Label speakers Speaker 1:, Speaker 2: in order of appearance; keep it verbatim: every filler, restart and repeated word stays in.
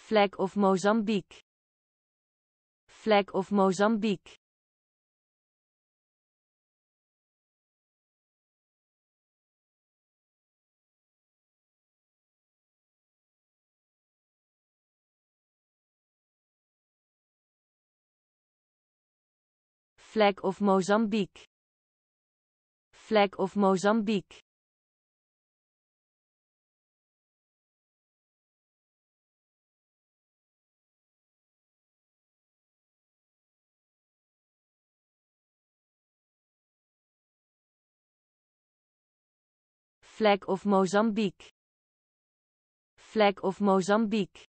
Speaker 1: Flag of Mozambique. Flag of Mozambique. Flag of Mozambique. Flag of Mozambique. Flag of Mozambique. Flag of Mozambique.